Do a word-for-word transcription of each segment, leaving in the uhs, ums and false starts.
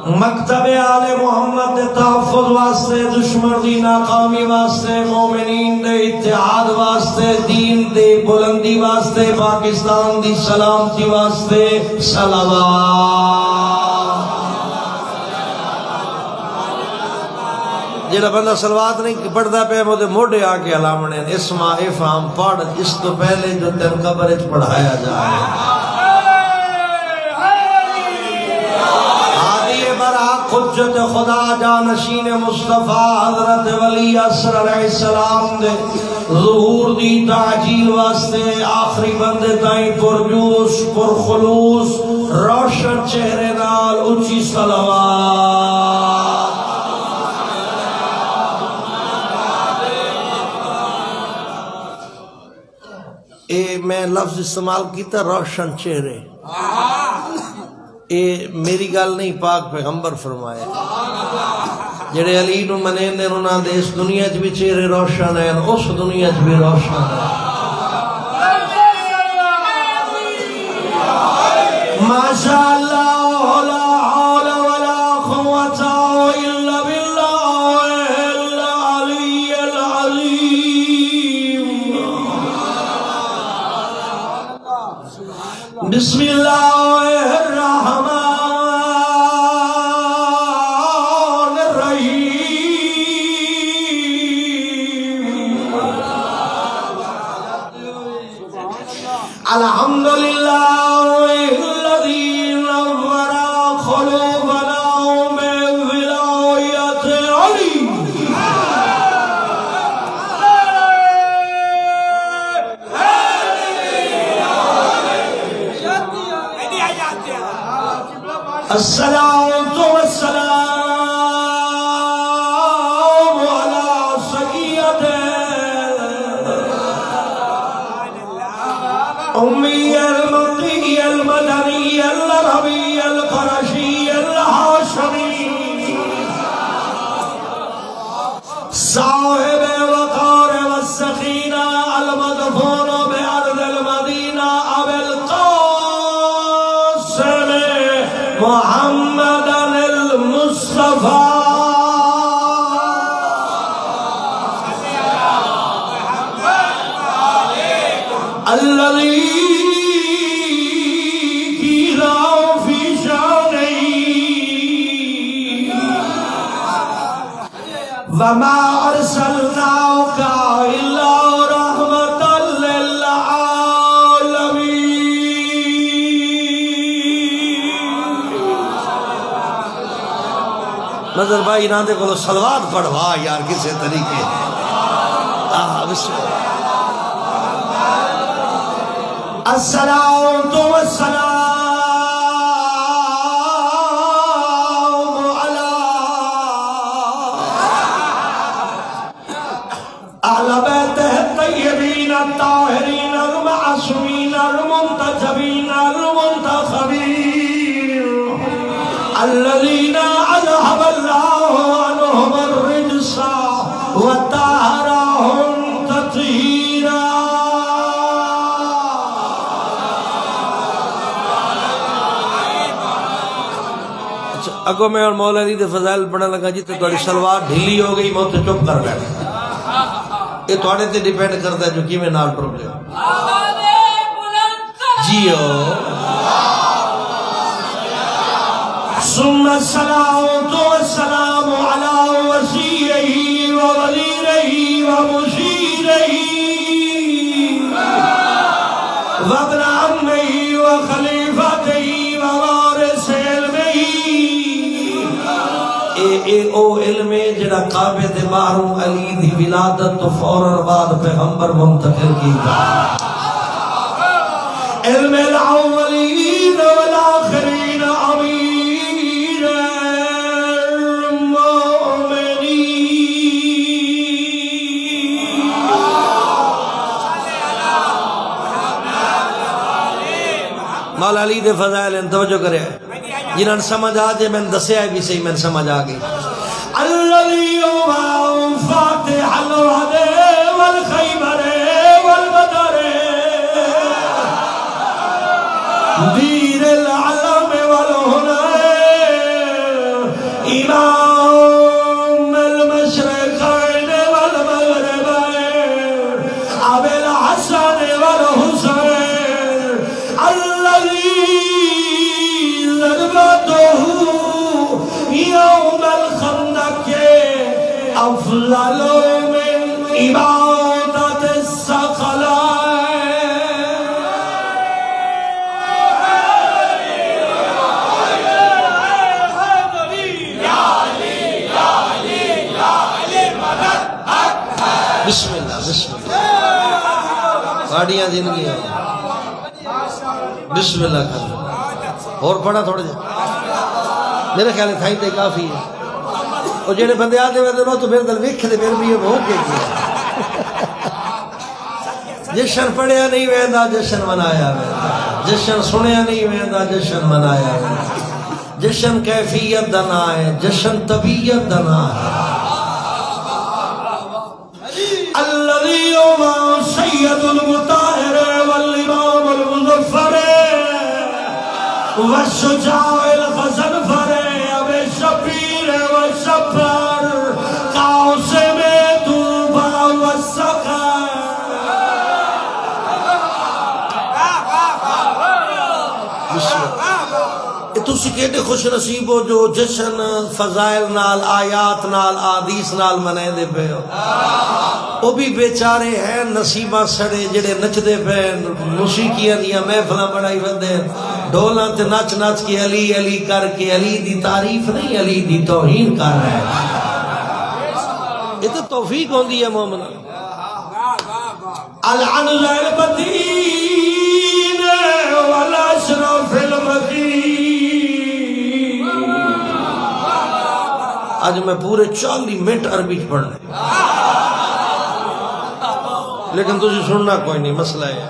مکتب آل محمد دے تحفظ واسطے، دشمن دی ناکامی واسطے، مومنین دے اتحاد واسطے، دین دے بلندی واسطے، پاکستان دی سلامتی واسطے صلوات۔ جیڑا بندہ صلوات نہیں پڑھدا پہ مودے موڑے آکے علامنے اسما افہام پڑھ اس تو پہلے جو تین قبر اچ پڑھایا جائے۔ حجت خدا جانشین مصطفیٰ حضرت ولی اصر علیہ السلام دے ظہور دی تعجیل واسطے آخری بندے تائیں پرجوش پرخلوص روشن چہرے نال اچھی صلوات۔ اے میں لفظ استعمال کیتا روشن چہرے، اے میری گل نہیں، پاک پیغمبر فرمایا جڑے علی نو منین دے انہاں دے اس دنیا چ بھی چہرے روشن ہیں، اس دنیا چ بھی روشن ہیں۔ ماشاء اللہ لا حول ولا قوت الا باللہ العلی العظیم۔ بسم اللہ الصلاة والسلام على سيد أمي المكي المدني العربي القرشي الهاشمي صاحب وقار والسخينة المدفون بأرض المدينة أبي القاسم محمد المصطفى الذي قيل في شانه وما أرسلناك إلا رحمة نظر بھائی نہ دے کو صلوات پڑھوا یار کسے طریقے الصلاة والسلام على أهل بيته الطيبين الطاهرين المعصومين المنتجبين المنتخبين الذين أذهب الله عنهم الرجس وطهرهم تطهيرا۔ اگو میں اور مولا علی دے فضائل پڑھنے لگا جی تو تھوڑی سلوار ڈھیلی ہو گئی میں تو چپ کر بیٹھا۔ یہ تھوڑے تے ڈیپینڈ کرتا ہے جو کی میں نال پروبلم جیو۔ ثم الصلاة والسلام على وصيه ووليه ومشيره وابن عمه وخليفته ووارث علمه۔ اے اے او علم جڑا کعبے دے باہروں علی دی ولادت تو فوراً بعد پیغمبر منتقل کیتا۔ علم الاولین والآخرین امیر المؤمنین۔ مولا علی دے فضائل ان توجہ کرے جنہاں سمجھ آجے میں دسے آئے بھی صحیح میں سمجھ آگئی۔ الذي يوم فاتح الوعد والخيبر والبدر دير العلم والهنى افضل من عبادت الثقلین. بسم اللہ بسم اللہ گاڑیاں زندگی ہیں. بسم اللہ کر اور پڑھا تھوڑے جا میرے خیال ہے تھائی تے کافی ہے. اور جڑے بندے آتے ہوئے دنوں تو میرے دل ویکھ دے میرے بھی یہ ہو کے گیا. جشن پڑھیا نہیں ویندا جشن منایا ویندا. جشن سنیا نہیں ویندا جشن منایا ویندا. جشن کیفیت دا نہ ہے جشن طبیعت دا نہ ہے. الذي هو سيد المطهر والإمام المظفر والشجاع الغزنفر أبي الشبير والشبر قاسم طوبى والسخر. تسی کہتے خوش نصیب ہو جو جشن فضائل نال آیات نال آدیس نال منے دے پہ ہو. وہ بھی بیچارے ہیں نصیبہ سڑے جڑے نچ دے پہ موسیقیاں دیا محفلہ بڑھائی وندے ڈھولاں تے نچ نچ کے علی علی کر کے علی دی تعریف نہیں علی دی توہین کر رہے ہیں. یہ تو توفیق ہوندی ہے مومنہ. العنز البدین والاشرف المدین. آج میں پورے چالی منٹ عربی پڑھنے لیکن تجھے سننا کوئی نہیں مسئلہ ہے.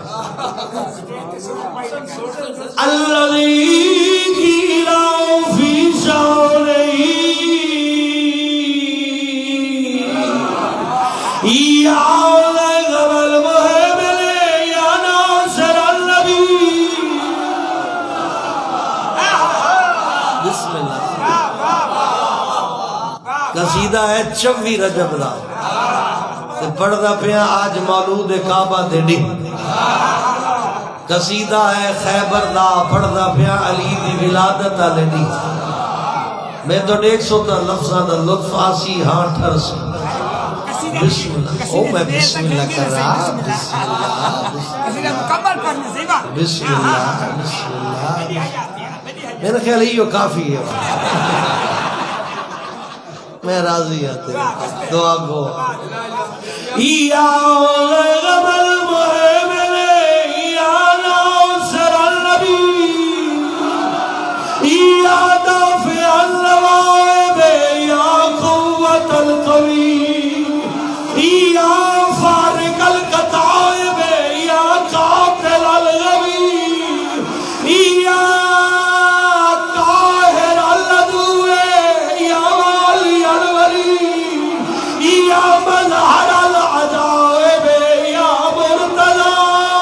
الذی قیلا فی شانہی یا غم المحمل یا ناصر النبی. بسم اللہ. قصیدہ ہے چوی رجب دا پڑھدا پیا آج مولود کعبہ دے ڈی. قصیدہ ہے خیبر دا پڑھدا پیا علی دی ولادت والے ڈی. میں تو ایک سو تا لفظاں دا لطف آسی ہاں ٹھر سی. بسم اللہ. او میں بسم اللہ کر رہا. بسم اللہ بسم اللہ بسم اللہ. میرا خیال ہے یہ کافی ہے. میں راضی آتے دعا گو. یا غم المحمل یا ناصر النبی یا دافع النوائب یا قوت القوی یا فارق القطائب یا قاتل الغوی یا مظہر العجائب یا مرتضی.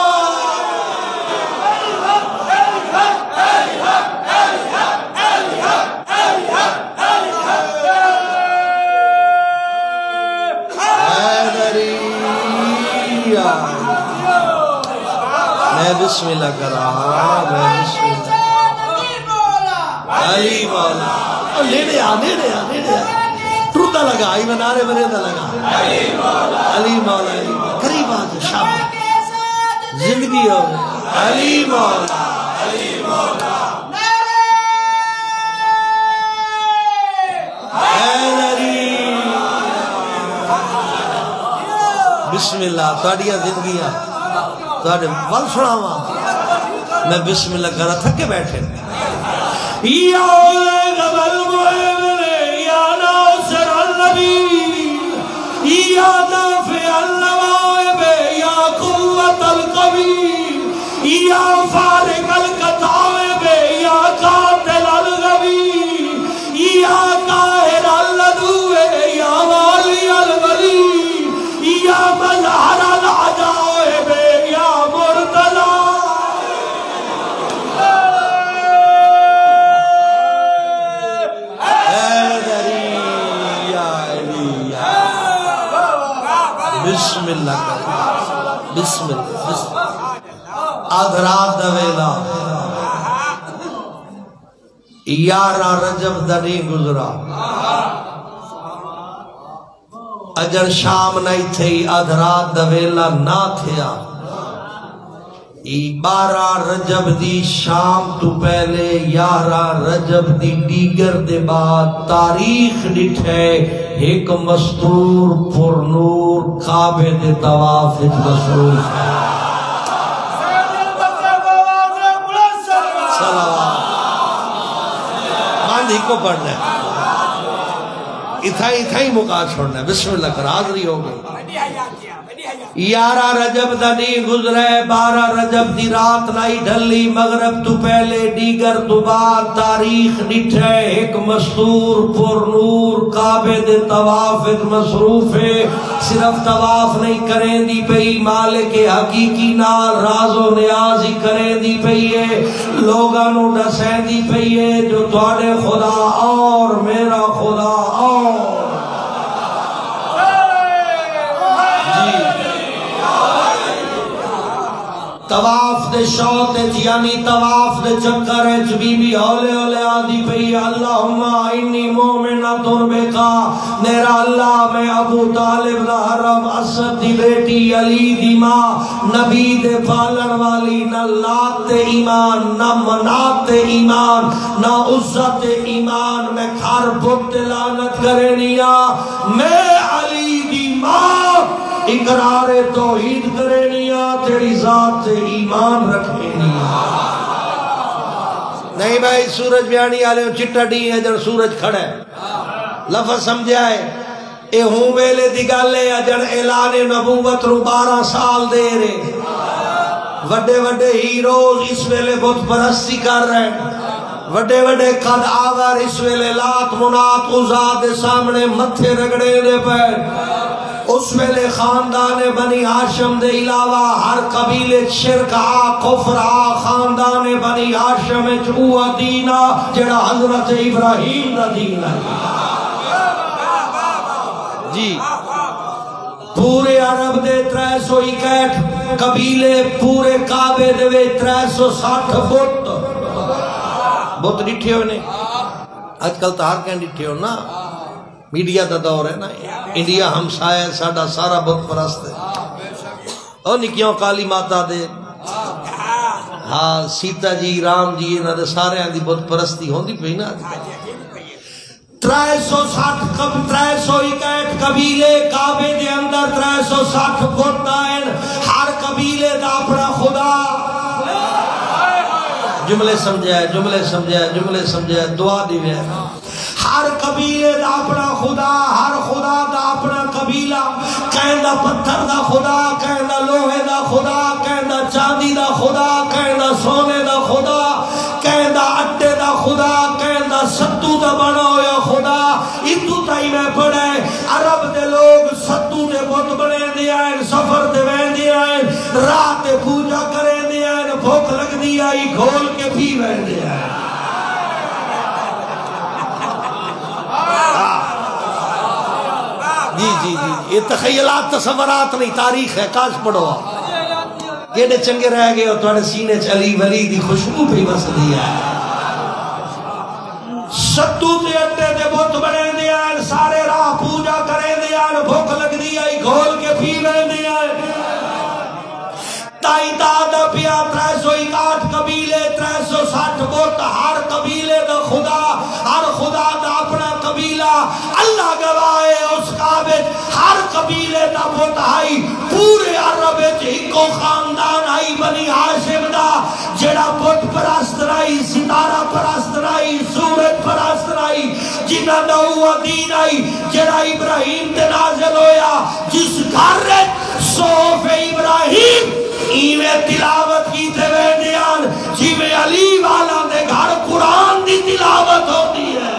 میں بسم اللہ کر رہا. میں بسم اللہ. علی مولا لیڑے آ لیڑے آ لیڑے آ ٹردہ لگا آئی میں نعرے بریدہ لگا. علی مولا علی مولا علی مولا قریب آج شام زندگی ہو. علی مولا علی مولا حیدری. بسم اللہ. تاڑیاں زندگیاں تاڑے ول سناواں. میں بسم اللہ کر رہا تھکے بیٹھے. یا غم المحمل یا ناصر النبی یا دافع النوائب یا قوت القوی یا فارق القطائب یا قاتل الغوی یا قاہر العدو یا والی الولی یا مظہر العجائب یا مرتضی. بسم اللہ کر. بسم اللہ. آدھرات دویلا یارہ رجب دنی گزرا. اگر شام نہیں تھی ادھرات دویلا نہ تھیا ای بارہ رجب دی شام تو پہلے یارہ رجب دی دیگر دے بعد تاریخ ڈٹھے ایک مستور پر نور کعبے دے طواف مصروف ہے باندھی کو پڑھنا ہے اتھائی اتھائی مقاد چھوڑنا ہے بسم اللہ کر حاضری ہو گئی یارہ رجب دا نہیں گزرے بارہ رجب دی رات نائی ڈھلی مغرب تو پہلے دیگر تو بعد تاریخ نٹھے ایک مستور پر نور کعبے دے طواف مصروف ہے صرف طواف نہیں کریں دی پئی مالک حقیقی نال راز و نیاز ہی کریں دی پئی ہے لوگانو ڈسیں دی پئی ہے جو تواڈے خدا اور میرا خدا اور طواف دے شوط یعنی طواف دے چکر ہے بی بی ہولے ہولے آدھی پئی اللہم انی مومنۃ بکا میرا اللہ میں ابو طالب دا حرم اسد دی بیٹی علی دی ماں نبی دے پالن والی نہ لات ایمان نہ منات ایمان نہ عزت ایمان میں کھار بت لعنت کرنیا میں علی دی ماں اقرار توحید کرنیا تیری ذات سے ایمان رکھنیا نہیں بھائی سورج بیانی آلے چٹا ڈی ہے جن سورج کھڑے لفظ سمجھائے اے ہوں ویلے دگالے جن اعلان نبوت رو بارہ سال دے رہے وڈے وڈے ہیروز اس ویلے بہت پرستی کر رہے وڈے وڈے قد آور اس ویلے لات منات عزاد سامنے متھے رگڑے دے پیر اس ویلے خاندان بنی ہاشم دے علاوہ ہر قبیلے شرک آ کفر آ خاندان بنی ہاشم چوہ دینا جڑا حضرت ابراہیم دا دین ہے جی پورے عرب دے ترہ سو اکیٹھ قبیلے پورے کعبے دے ترہ سو ساٹھ بت بت ڈٹھے ہونے آج کل تو ہر کہیں ڈٹھے ہو نا میڈیا دا دور ہے نا انڈیا ہمسایہ ساڑا سارا بت پرست ہے اور نکیوں کالی ماتا دے ہاں سیتا جی رام جی انہاں دے سارے آن دی بت پرستی ہون دی پہی نا ترائے سو ساٹھ کب ترائے سو اکیٹھ قبیلے کعبے دے اندر ترائے سو ساٹھ بت آئین ہر قبیلے دا اپنا خدا جملے سمجھائے جملے سمجھائے جملے سمجھائے دعا دیوے ہر قبیلے دا اپنا خدا ہر خدا دا اپنا قبیلہ کہیں دا پتھر دا خدا کہیں دا لوہے دا خدا کہیں دا چاندی دا خدا کہیں دا سونے دا خدا کہیں دا اٹے دا خدا کہیں دا ستو دا بنا ہویا خدا اتو تائی میں پڑھے عرب دے لوگ ستو دے بہت بنے دیا ہیں سفر دے وین دیا ہیں رات دے پوجا کرے دیا ہیں بھوک لگ دیا ہی گھول کے بھی وین دیا ہیں جی جی جی یہ تخیلات تصورات نہیں تاریخ ہے کاش پڑھو کیڑے چنگے رہ گئے اور تھوڑے سینے چلی ولی دی خوشبو بھی بس دیا ہے ستو تے اٹے دے بہت بنے دیا ہے سارے راہ پوجا کرے دیا ہے بھوک لگ دیا ہے گھول کے پھی لے دیا ہے تائی دادا پیا ترہ سو اکاٹھ قبیلے ترہ سو ساٹھ بہت ہر قبیلے دا خدا ہر خدا دا اپنا قبیلہ اللہ گواہے اس کعبے ہر قبیلے دا بہت آئی پورے عرب ہکو خاندان آئی بنی ہاشم دا جڑا بہت پرست رائی ستارہ پرست رائی سورج پرست رائی جنہ نوہ دین آئی جڑا ابراہیم تے نازل ہویا جس گھر صوف ابراہیم ایویں تلاوت کی تھے ویڈیان جیویں علی والا دے گھر قرآن دی تلاوت ہوتی ہے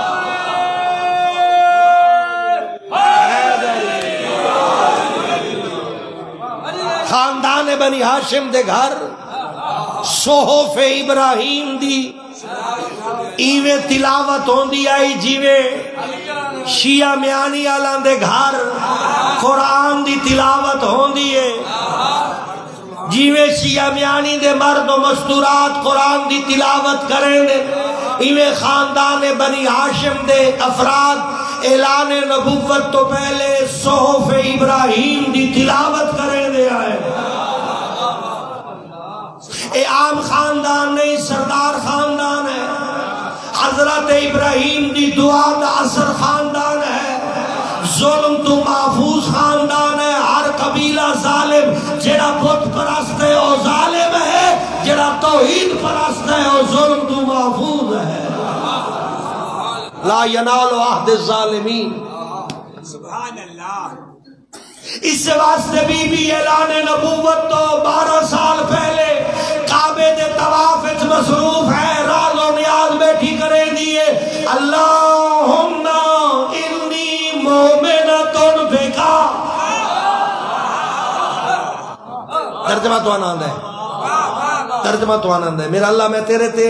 خاندان بنی ہاشم دے گھر صحف ابراہیم دی ایویں تلاوت ہوندی آئی جیویں شیعہ میانی آلان دے گھر قرآن دی تلاوت ہوندی ہے جیویں شیعہ میانی دے مرد و مستورات قرآن دی تلاوت کریں دے ایویں خاندان بنی ہاشم دے افراد اعلان نبوت تو پہلے صحف ابراہیم دی تلاوت کریں دے آئے اے عام خاندان نہیں سردار خاندان ہے حضرت ابراہیم دی دعا دا اثر خاندان ہے ظلم تو محفوظ خاندان ہے ہر قبیلہ ظالم جڑا بت پرست ہے وہ ظالم ہے جڑا توحید پرست ہے وہ ظلم تو محفوظ ہے لا ینال عہد الظالمین سبحان اللہ اس سے واسطے بی بی اعلان نبوت تو بارہ سال پہلے کعبے دے طواف وچ مصروف ہے راز و نیاز بیٹھی کرے دیے اللہم انی مومنتن بکا ترجمہ تو آنند ہے ترجمہ تو آنند ہے میرا اللہ میں تیرے تے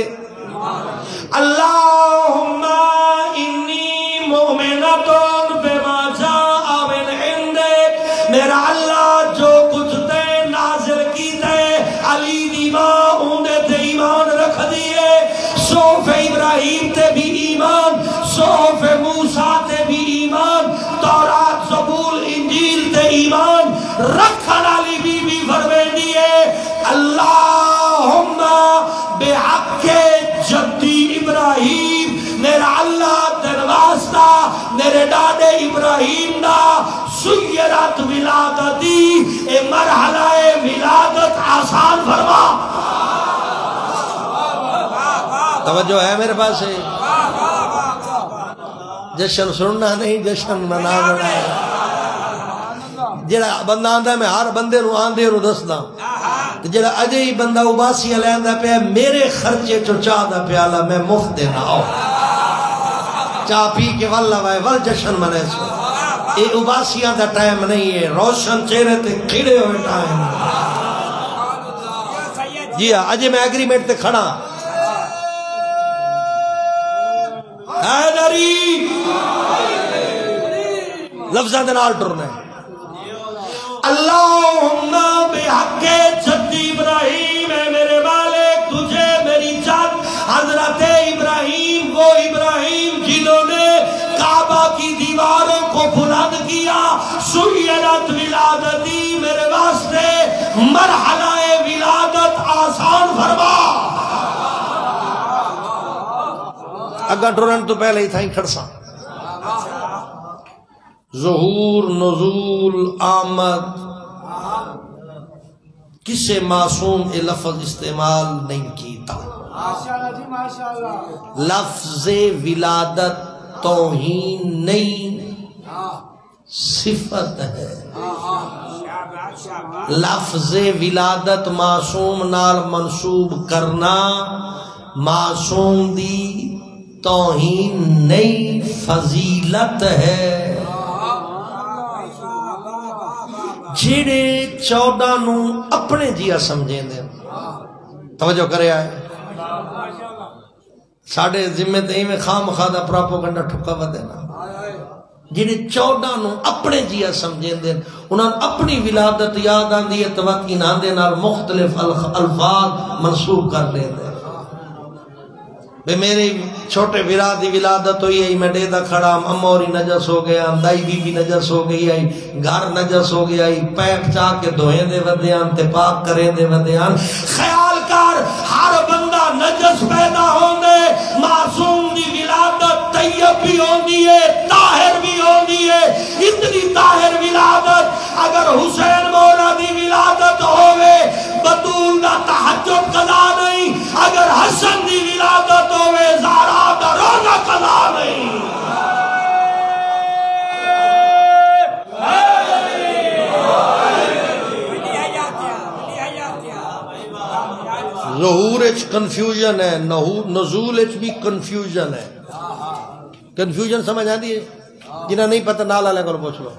اللہم انی مومنتن بما جاء من عندک میرا اللہ جو کچھ تے نازل کی تے علی دی ماں اوندے تے ایمان رکھ دیئے صحف ابراہیم تے بھی ایمان صحف موسیٰ تے بھی ایمان تورات زبور انجیل تے ایمان رکھن علی بی بی فرمے دیئے اللہم بحق جدی ابراہیم میرا اللہ تن واسطہ میرے ڈاڈے ابراہیم دا سیرت ولادتی اے مرحلہ ولادت آسان فرما توجہ ہے میرے پاس ہے جشن سننا نہیں جشن منانا ہے جڑا بندہ آندہ میں ہر بندے نو آندے نو دسنا جڑا اجے ہی بندہ اباسی لیندہ پہ میرے خرچے چو چاہ دا پیالا میں مفت دینا ہو چاہ پی کے واللہ وائے ول جشن منے سو اے اباسیاں دا ٹائم نہیں ہے روشن چہرے تے کھڑے ہوئے ٹائم جی ہاں اجے میں ایگریمنٹ تے کھڑا حیدری لفظہ دنال ٹرنے اللہم بحق جدی ابراہیم ہے میرے مالک تجھے میری جد حضرت ابراہیم وہ ابراہیم جنہوں نے کعبہ کی دیواروں کو بلند کیا سیرت ولادتی میرے واسطے مرحلہ ولادت آسان فرما اگر ڈرن تو پہلے ہی تھا ہی کھڑسا ظہور نزول آمد کسے معصوم اے لفظ استعمال نہیں کیتا لفظ ولادت توہین نہیں صفت ہے لفظ ولادت معصوم نال منسوب کرنا معصوم دی توہین نہیں فضیلت ہے جیڑے چودہ نو اپنے جیا سمجھیں دے توجہ کرے آئے ساڑھے ذمہ دہی میں خام خادہ پراپوگنڈا ٹھکا ودینا جیڑے چودہ نو اپنے جیا سمجھیں دے انہاں اپنی ولادت یاد آن دیئے توقین آن دے نال مختلف الفاظ منسوب کر لے دے بے میری چھوٹے برا دی ولادت ہوئی ہے میں ڈیدہ کھڑا اموری نجس ہو گیا دائی بی بی نجس ہو گئی ہے گھر نجس ہو گیا ہے پیپ چاہ کے دھوئیں دے ودیان تے پاک کریں دے ودیان خیال کر ہر بندہ نجس پیدا ہوندے معصوم دی ولادت طیب بھی ہوندی ہے طاہر بھی ہوندی ہے اتنی طاہر ولادت اگر حسین مولا دی ولادت ہوئے بطول دا تحجد قضا نہیں اگر حسن دی ولادت ہوئے زارا دا روزہ قضا نہیں ظہور اچ کنفیوژن ہے نزول اچ بھی کنفیوژن ہے کنفیوژن سمجھ آتی ہے جنہیں نہیں پتہ نالا لے کر پوچھ لو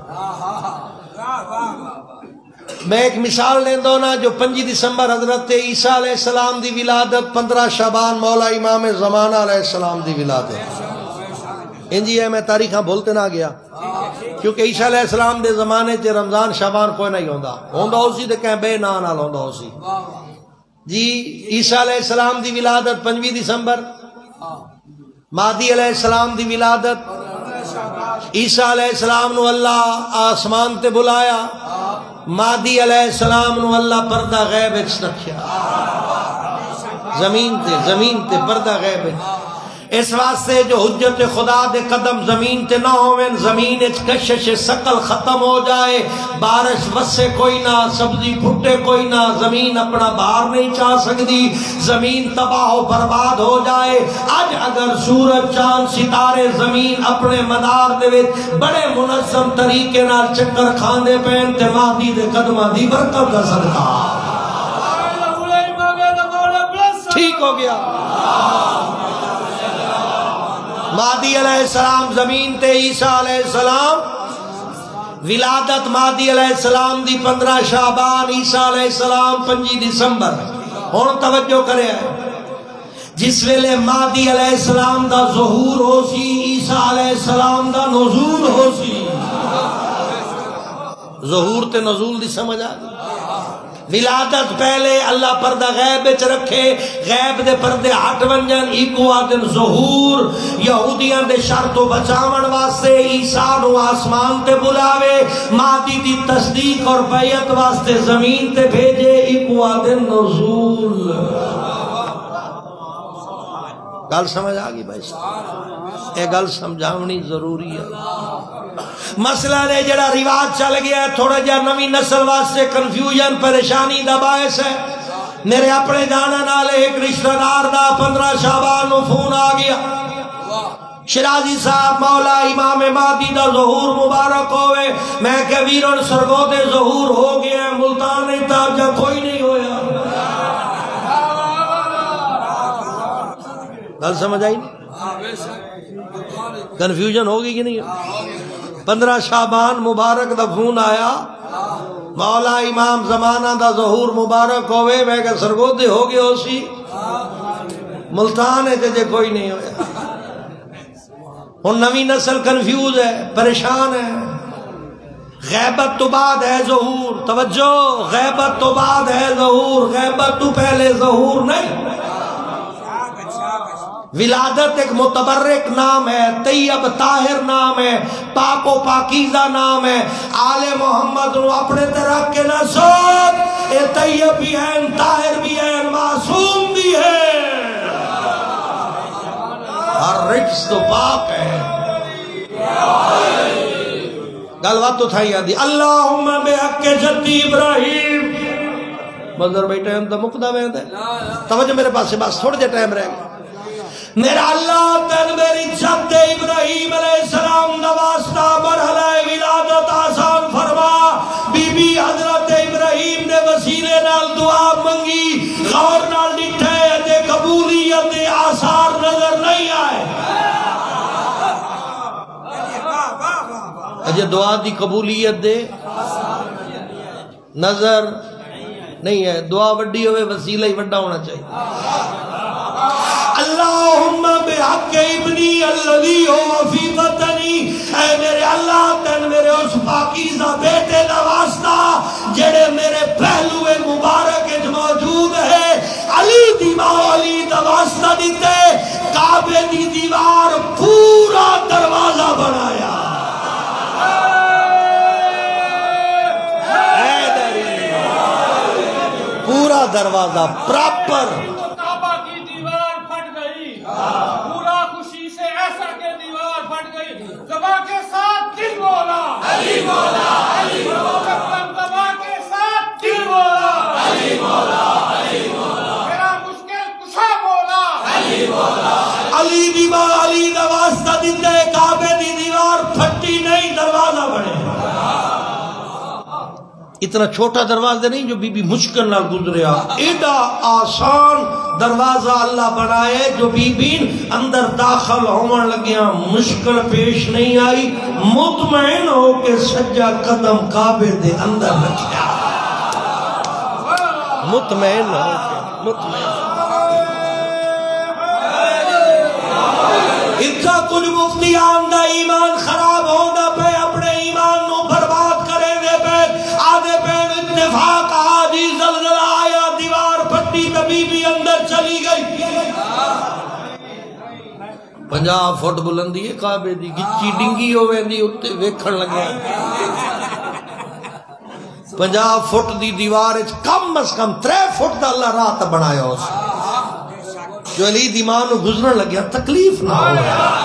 میں ایک مثال لیں دو نا جو پنجی دسمبر حضرت عیسیٰ علیہ السلام دی ولادت پندرہ شعبان مولا امام زمانہ علیہ السلام دی ولادت انجی ہے میں تاریخاں بھولتے نہ گیا کیونکہ عیسیٰ علیہ السلام دے زمانے چے رمضان شعبان کوئی نہیں ہوندہ ہوندہ اسی دے کہیں بے نان آل ہوندہ اسی جی عیسیٰ علیہ السلام دی ولادت پنجویں دسمبر مہدی علیہ السلام دی ولادت عیسیٰ علیہ السلام نو اللہ آسمان تے بلایا، مہدی علیہ السلام نو اللہ پردہ غیب اچ رکھیا، زمین تے زمین تے پردہ غیب اچ، اس واسطے جو حجت خدا دے قدم زمین تے نہ ہوئن، زمین اچ کشش سقل ختم ہو جائے، بارش وسے کوئی نہ، سبزی پھٹے کوئی نہ، زمین اپنا باہر نہیں چاہ سکتی، زمین تباہ و برباد ہو جائے۔ آج اگر سورج چاند ستارے زمین اپنے مدار دے وچ بڑے منظم طریقے نال چکر کھاندے پین تے مہدی دے قدماں دی برکت دا صدقہ ٹھیک ہو گیا۔ مہدی علیہ السلام زمین تے، عیسیٰ علیہ السلام ولادت مہدی علیہ السلام دی پندرہ شعبان، عیسیٰ علیہ السلام پنجی دسمبر۔ ہن توجہ کرے جس ویلے مہدی علیہ السلام دا ظہور ہو سی، عیسیٰ علیہ السلام دا نزول ہو سی۔ ظہور تے نزول دی سمجھ آ گئی۔ ولادت پہلے اللہ پردہ غیب وچ رکھے، غیب دے پردے ہٹ ونجن، ایکو آدن ظہور یہودیاں دے شر تو بچاون واسطے عیسیٰ نو آسمان تے بلاوے، مہدی دی تصدیق اور بیعت واسطے زمین تے بھیجے، ایکو آدن نزول۔ گل سمجھ آگی بھائی صاحب، اے گل سمجھاونی ضروری ہے۔ مسئلہ نے جڑا رواج چل گیا ہے تھوڑا جا نوی نسل واسطے کنفیوژن پریشانی دا باعث ہے۔ میرے اپنے جانا نالے ایک رشتہ دار دا پندرہ شعبان نو فون آ گیا، شرازی صاحب مولا امام مہدی دا ظہور مبارک ہوئے۔ میں کہ ویرن سرگو دے ظہور ہو گیا، ملتان تاجہ کوئی نہیں ہویا۔ گل سمجھ آئی نہیں؟ کنفیوژن ہوگی کہ نہیں؟ پندرہ شعبان مبارک دا فون آیا، مولا امام زمانہ دا ظہور مبارک ہوئے، میں کہ سرگودے ہو گئے ہو سی، ملتان ہے جے کوئی نہیں ہویا۔ ہن نوی نسل کنفیوز ہے، پریشان ہے۔ غیبت تو بعد ہے ظہور، توجہ، غیبت تو بعد ہے ظہور، غیبت تو پہلے ظہور نہیں۔ ولادت ایک متبرک نام ہے، طیب طاہر نام ہے، پاک و پاکیزہ نام ہے۔ آل محمد نو اپنے طرح کے نہ سوچ، اے طیب بھی ہیں، طاہر بھی ہیں، معصوم بھی ہیں، ہر رجس تو پاک ہے۔ گلوات تو تھا یادی، اللہم بحق جدی ابراہیم۔ مذر بیٹھے ہم تو مقدہ میں ہے، توجہ میرے پاس سے بس تھوڑے جے ٹائم رہ گئے۔ میرا اللہ تن میری جد ابراہیم علیہ السلام دا واسطہ مرحلہ ولادت آسان فرما، بی بی حضرت ابراہیم نے وسیلے نال دعا منگی، غور نال ڈٹھے دے قبولیت دے آثار نظر نہیں آئے۔ اجے دعا دی قبولیت دے نظر نہیں ہے، دعا وڈی ہوئے وسیلہ ہی وڈا ہونا چاہیے۔ اللہم بحق ابنی الذی ہوا فی بطنی، اے میرے اللہ تن میرے اس پاکیزہ بیٹے دا واسطہ جڑے میرے پہلوے مبارک اج موجود ہے، علی دی مولی دا واسطہ دیتے، کعبے دی دیوار پورا دروازہ بنایا۔ پورا دروازہ پراپر، پورا خوشی سے ایسا کہ دیوار پھٹ گئی، زباں کے ساتھ دل مولا علی مولا علی مولا، زباں کے ساتھ دل مولا علی مولا علی مولا، میرا مشکل کشا مولا علی مولا۔ علی دی با علی دا واسطہ دیتے، کعبے دی دیوار پھٹی نہیں، دروازہ بڑھے۔ اتنا چھوٹا دروازہ نہیں جو بی بی مشکل نہ گزریا، ایڈا آسان دروازہ اللہ بنائے جو بی بی اندر داخل ہون لگیا مشکل پیش نہیں آئی، مطمئن ہو کے سجا قدم کعبے دے اندر رکھیا، مطمئن ہو کے، مطمئن اتنا کچھ مفتیان دا ایمان خراب ہونا پہ، اپنے ایمان نو برباد کرے دے پہ، آدھے پین اتفاق آجی زلزلہ آیا، دیوار پھٹی، طبیبی اندر چلی گئی۔ پنجا فٹ بلندی ہے کعبے دی گچی ڈنگی ہو ویندی اتے ویکھن لگے پنجا فٹ دی دیوار کم از کم ترے فٹ دا اللہ رات بنایا اس جو علی دی ماں نو گزرن لگیا تکلیف نہ ہو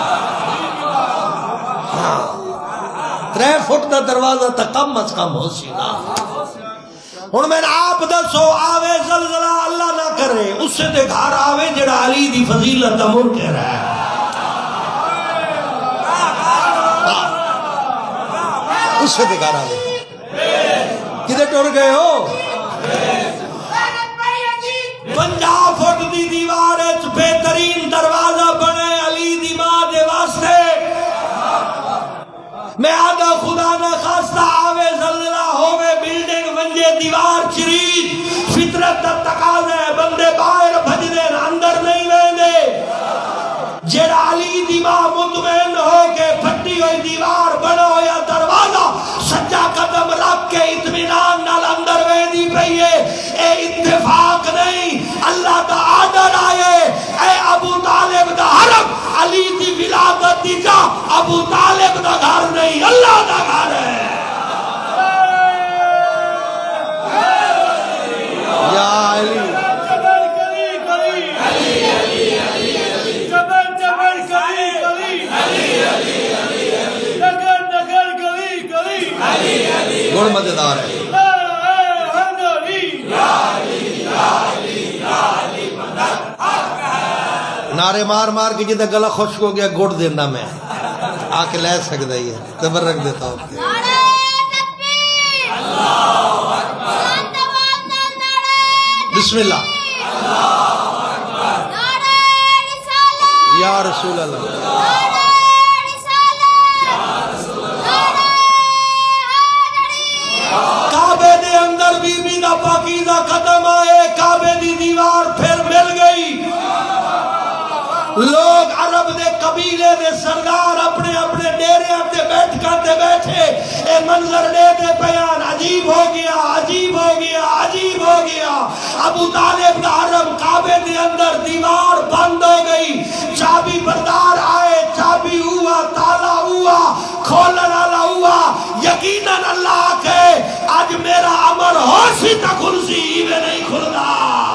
ترے فٹ دا دروازہ تا کم از کم ہو سی نا ہن میں آپ دسو آوے زلزلہ اللہ نہ کرے اس سے دے گھر آوے جڑا علی دی فضیلت دا منکر ہے اس سے دے گھر آوے کدھر ٹر گئے ہو پنجا فٹ دی دیوار بہترین دروازہ بنے علی دی ماں دے واسطے میں آدھا خدا نہ خواستہ آوے زلزلہ ہووے بلڈنگ ونجے دیوار چرید فطرت دا تقاضا ہے بندے باہر بھجدے اندر نہیں ویندے جڑا علی دی ماں مطمئن ہو کے پھٹی ہوئی دیوار بنا ہویا دروازہ سجا قدم رکھ کے اطمینان نال اندر ویندی پئی ہے اے اتفاق نہیں اللہ دا آرڈر آئے اے ابو طالب دا حرم علی دی ولادت دی جا ابو طالب دا گھر نہیں اللہ دا گھر ہے یا علی گوڑ مددار ہے نعرے مار مار کے جدہ گلہ خوشک ہو گیا گوڑ دینا میں آکے لے سکتا ہی ہے تبر رکھ دیتا ہوں بسم اللہ یا رسول اللہ کعبے دے اندر بی بی دا پاکیزہ قدم آئے کعبے دی دیوار پھر مل گئی لوگ عرب دے قبیلے دے سردار اپنے اپنے ڈیرے اپنے بیٹھ کرتے بیٹھے اے منظر دے دے بیان عجیب ہو گیا عجیب ہو گیا عجیب ہو گیا ابو طالب دا حرم کعبے دے اندر دیوار بند ہو گئی چابی بردار آئے چابی ہوا تالا ہوا کھولن والا ہوا یقیناً اللہ کے آج میرا عمر ہوشی تا کھلسی میں نہیں کھلنا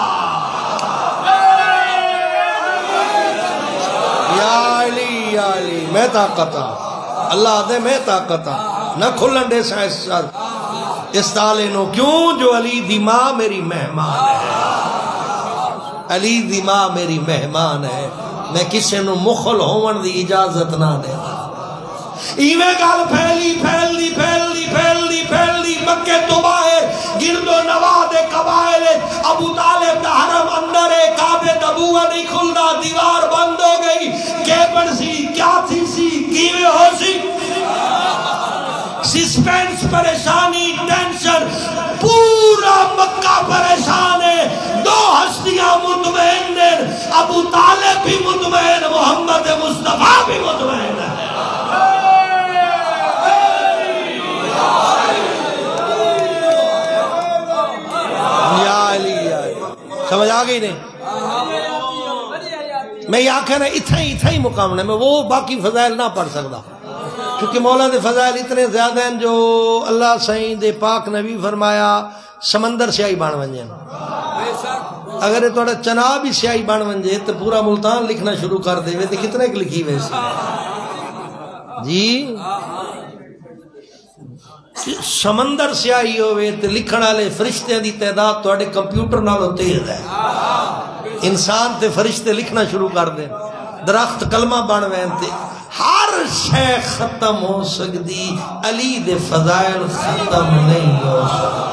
یا علی یا علی میں طاقتا اللہ دے میں طاقتا نہ کھلن دے سائے سر اس تالے نو کیوں جو علی دی ماں میری مہمان ہے علی دی ماں میری مہمان ہے میں کسے نو مخل ہون دی اجازت نہ دے ایویں گال پھیلی پھیلی پھیلی پھیلی پھیلی مکہ تو باہر گرد و نواح دے قبائل ابو طالب دا حرم اندر ہے کعبے دا بوہ نہیں کھلنا دیوار بند ہو گئی کیپن سی کیا تھی سی کیویں ہو سی سسپینس پریشانی ٹینشن پورا مکہ پریشان ہے دو ہستیاں مطمئن ہیں ابو طالب بھی مطمئن محمد مصطفیٰ بھی مطمئن ہے یا علی یا علی سمجھ آگئی نہیں میں یہ آنکھیں نا اتھا ہی اتھا ہی مقام ہے میں وہ باقی فضائل نہ پڑھ سکتا کیونکہ مولا دے فضائل اتنے زیادہ ہیں جو اللہ سائیں دے پاک نبی فرمایا سمندر سیاہی بان ونجے اگر یہ توڑا چناب ہی سیاہی بان ونجے تو پورا ملتان لکھنا شروع کر دے تو کتنے ایک لکھی ویسی جی سمندر سیاہی ہوئے تو لکھن والے فرشتے دی تعداد توڑے کمپیوٹر نالوں تیز ہے انسان تے فرشتے لکھنا شروع کر دیں درخت کلمہ بن وین تے ہر شے ختم ہو سکتی علی دے فضائل ختم نہیں ہو سکتی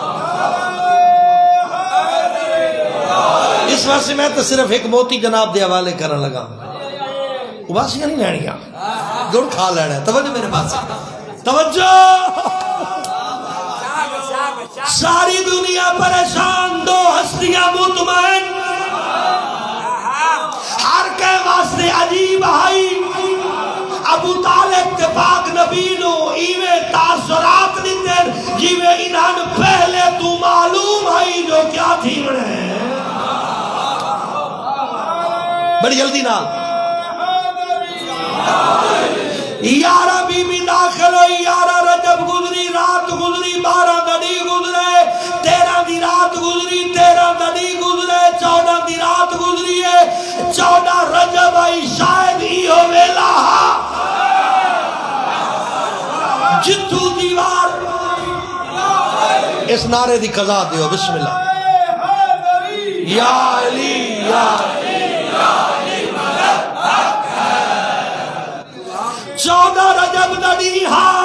اس وقت سے میں تو صرف ایک موتی جناب دے حوالے کرنے لگا واسیاں نہیں لینیاں گڑ کھا لینا ہے توجہ میرے پاس توجہ ساری دنیا پریشان دو ہستیاں مطمئن ہر کے واسطے عجیب آئی ابو طالب کے پاک نبی نو ایوے تاثرات دیتے جیوے انہاں پہلے تو معلوم آئی جو کیا تھی بڑے بڑی جلدی نہ یارہ بی بی داخل ہوئی، یارہ رجب گزری، رات گزری، بارہ دڑی گزرے، تیرہ دی رات گزری، تیرہ دڑی گزرے، چودہ دی رات گزری ہے، چودہ رجب آئی، شاید ہی ہو ویلا جتو دیوار اس نعرے دی قضا دیو بسم اللہ یا علی یا علی یا علی مدد حق ہے چودہ رجب دڑی ہاں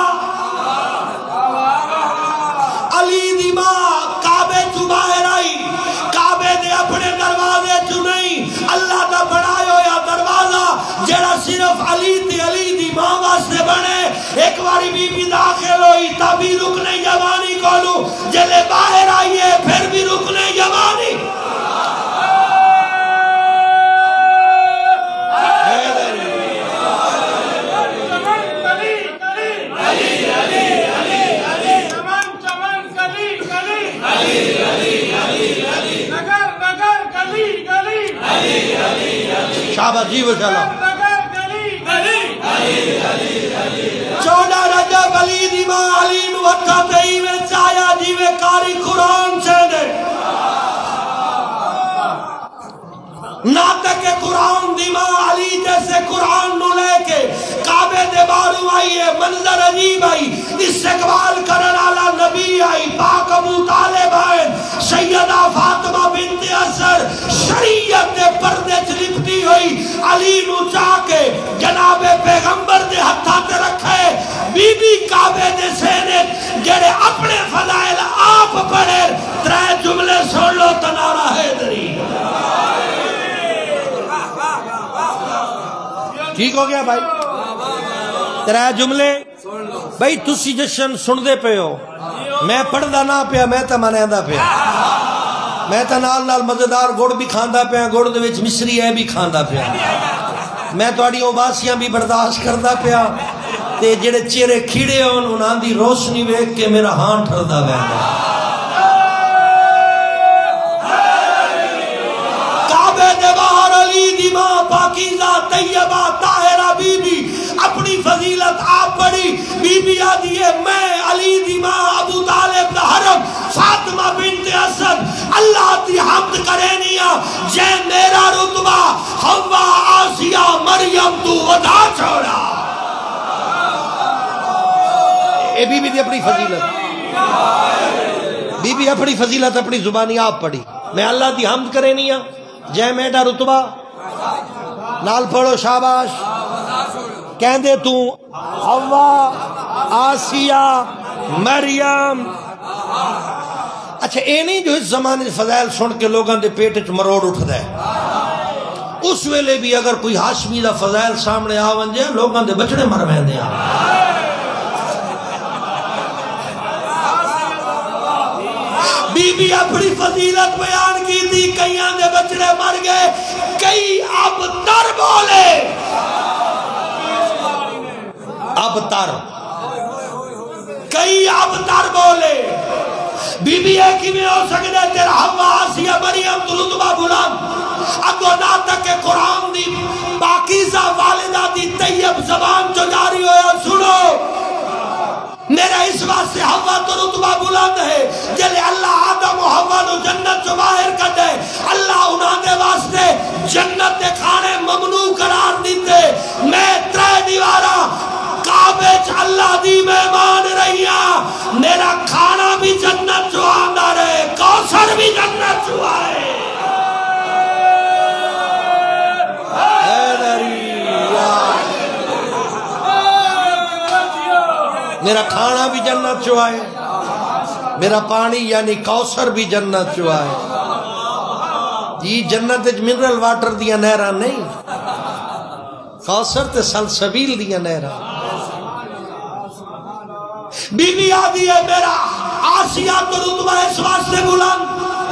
علی دی ماں کعبے تو باہر آئی کعبے دے اپنے دروازے تو نہیں اللہ دا بنایا ہویا دروازہ جڑا صرف علی تے علی دی ماں واسطے بنے ایک باری بی بی داخل ہوئی تبھی رکنے جوانی کولو جلے باہر آئیے پھر بھی رکنے جوانی شاباش جی وشالہ چودہ رجب علی دی ماں علی نوکا تئی میں چایا جیوے کاری قرآن سے دے نہ تک قرآن دی ماں علی جیسے قرآن نو لے کے کعبے دے بارو آئی ہے منظر عجیب آئی استقبال کرن آلا نبی آئی پاک ابو طالب آئین سیدہ فاطمہ بنت اثر شریعت دے پردے چلپتی ہوئی علی نو چاہ کے جناب پیغمبر دے ہتھا تے رکھے بی بی کعبے دے سینے جڑے اپنے فضائل آپ پڑھے ترے جملے سن لو تنارا حیدری ٹھیک ہو گیا بھائی ترے جملے بھائی تسی جشن سن دے پہ ہو میں پڑھ دا نہ پیا میں تا مانے دا پیا میں تا نال نال مزیدار گوڑ بھی کھاندا پیا گوڑ دے وچ مصری ہے بھی کھاندا پیا میں تواڈی اوباسیاں بھی برداشت کردا پیا تے جڑے چہرے کھیڑے ہون انہاں دی روشنی ویکھ کے میرا ہاں ٹھردا ویندا کعبے دے باہر علی دی ماں پاکیزہ طیبہ طاہرہ بی بی اپنی فضیلت آپ پڑھی بی بی آدھی ہے میں علی دی ماں ابو طالب دا حرم فاطمہ بنت اسد اللہ دی حمد کرے نیا جے میرا رتبہ حوا آسیہ مریم تو ودا چھوڑا اے بی بی دی اپنی فضیلت بی بی اپنی فضیلت اپنی زبانی آپ پڑھی میں اللہ دی حمد کرے نیا جے میرا رتبہ نال پڑھو شاباش کہندے تو حوا آسیہ مریم اچھا اے نہیں جو اس زمانے فضائل سن کے لوگاں دے پیٹ مروڑ اٹھ دے اس ویلے بھی اگر کوئی ہاشمی دا فضائل سامنے آون جائے لوگاں دے بچڑے مر ویندے ہیں بی بی اپنی فضیلت بیان کی تھی کئیاں دے بچڑے مر گئے کئی اب تر بولے اب تر کئی اب تر بولے بی بی ایک ہی میں ہو سکتے تیرا حوا آسیہ مریم تو رتبہ بلند اگو نہ تک کہ قرآن دی پاکیزہ والدہ دی طیب زبان جو جاری ہویا سنو میرا اس بات سے حوا تو رتبہ بلند ہے جلے اللہ آدم و حوا نو جنت جو باہر کر دے اللہ انہاں دے واسطے جنت دے کھانے ممنوع قرار دیتے میں ترے دیوارا کعبے چ اللہ دی مہمان رہیاں میرا کھانا بھی جنت جو آندہ رہے کوثر بھی جنت جو آئے میرا کھانا بھی جنت جو آئے میرا پانی یعنی کوثر بھی جنت جو آئے یہ جنت منرل واٹر دیا نہرہ نہیں کوثر تے سلسبیل دیا نہرہ بی بی آدھی ہے میرا آسیہ تو رتبہ اس واسطے بلند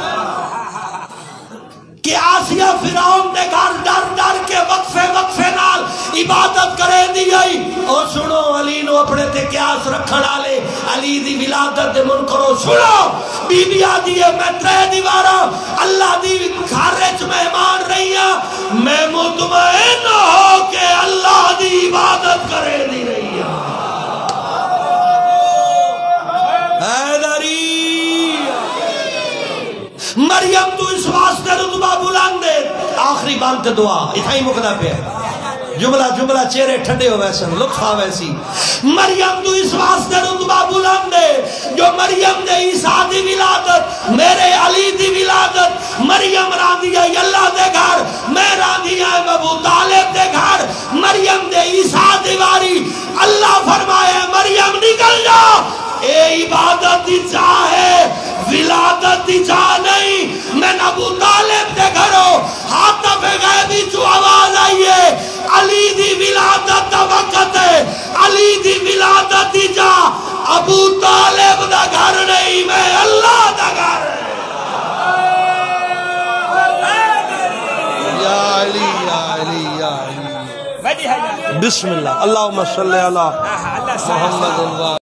کہ آسیہ فیرعون نے گھر ڈر ڈر کے وقفے وقفے نال عبادت کرے دی گئی اور سنو علی نو اپنے تے قیاس رکھن آلے علی دی ولادت دے منکرو سنو بی بی آدھی ہے میں ترے دیوارا اللہ دی گھرچ مہمان رہی ہے میں مطمئن ہو کہ اللہ دی عبادت کرے دی رہی رتبہ بلند ہے آخری بانت دعا اتھائی مقدہ پہ ہے جملہ جملہ چہرے ٹھنڈے ہو ویسن لطف آ ویسی مریم تو اس واسطے رتبہ بلند ہے جو مریم دے عیسیٰ دی ولادت میرے علی دی ولادت مریم راندی ہے اللہ دے گھر میں راندی ہے ابو طالب دے گھر مریم دے عیسیٰ دیواری اللہ فرمائے مریم نکل جا اے عبادت دی چاہے ولادت دی چاہ نہیں میں ابو طالب دے گھروں حاطف غیبی جو آواز آئیے علی دی ولادت دا وقت ہے علی دی ولادت دی جا ابو طالب دا گھر نہیں میں اللہ دا گھر یا علی یا علی یا علی بسم اللہ اللہم صلی اللہ محمد اللہ